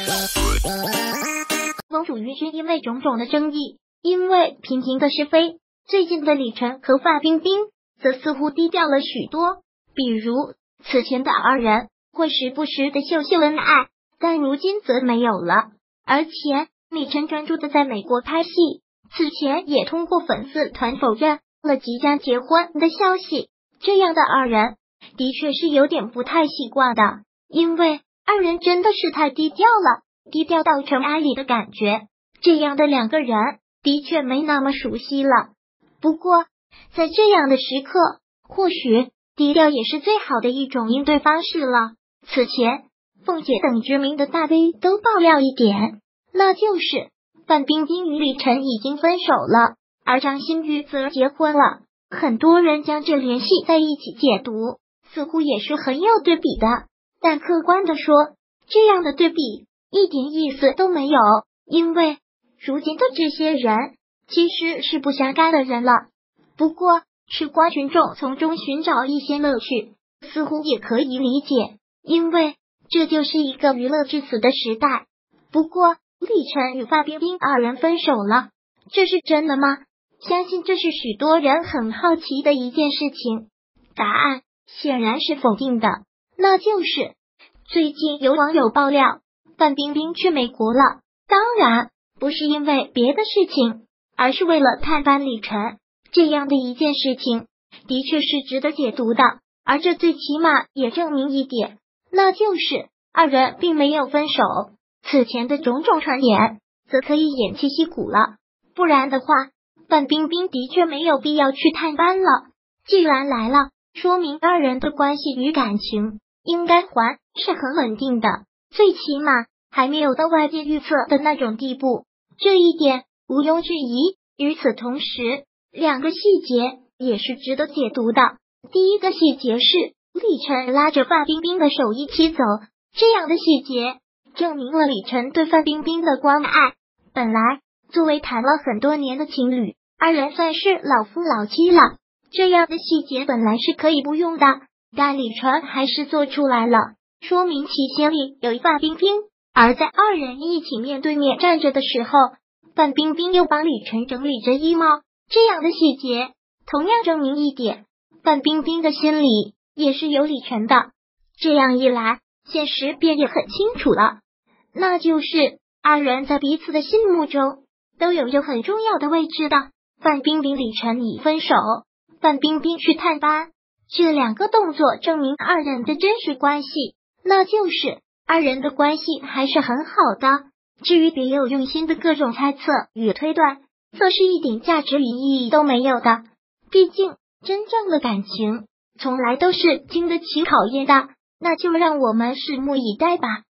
翁楚云君因为种种的争议，因为频频的是非，最近的李晨和范冰冰则似乎低调了许多。比如此前的二人会时不时的秀秀恩爱，但如今则没有了。而且李晨专注的在美国拍戏，此前也通过粉丝团否认了即将结婚的消息。这样的二人的确是有点不太习惯的，因为二人真的是太低调了，低调到尘埃里的感觉。这样的两个人的确没那么熟悉了。不过在这样的时刻，或许低调也是最好的一种应对方式了。此前凤姐等知名的大 V 都爆料一点，那就是范冰冰与李晨已经分手了，而张馨予则结婚了。很多人将这联系在一起解读，似乎也是很有对比的，但客观的说，这样的对比一点意思都没有，因为如今的这些人其实是不相干的人了。不过吃瓜群众从中寻找一些乐趣，似乎也可以理解，因为这就是一个娱乐至死的时代。不过李晨与范冰冰二人分手了，这是真的吗？相信这是许多人很好奇的一件事情。答案显然是否定的，那就是最近有网友爆料范冰冰去美国了，当然不是因为别的事情，而是为了探班李晨。这样的一件事情的确是值得解读的，而这最起码也证明一点，那就是二人并没有分手。此前的种种传言则可以偃旗息鼓了，不然的话范冰冰的确没有必要去探班了。既然来了，说明二人的关系与感情应该还是很稳定的，最起码还没有到外界预测的那种地步，这一点毋庸置疑。与此同时，两个细节也是值得解读的。第一个细节是李晨拉着范冰冰的手一起走，这样的细节证明了李晨对范冰冰的关爱。本来作为谈了很多年的情侣，二人算是老夫老妻了，这样的细节本来是可以不用的，但李晨还是做出来了，说明其心里有范冰冰。而在二人一起面对面站着的时候，范冰冰又帮李晨整理着衣帽，这样的细节同样证明一点，范冰冰的心里也是有李晨的。这样一来，现实便也很清楚了，那就是二人在彼此的心目中都有着很重要的位置的。范冰冰李晨已分手，范冰冰去探班，这两个动作证明二人的真实关系，那就是二人的关系还是很好的。至于别有用心的各种猜测与推断，则是一点价值与意义都没有的。毕竟真正的感情从来都是经得起考验的，那就让我们拭目以待吧。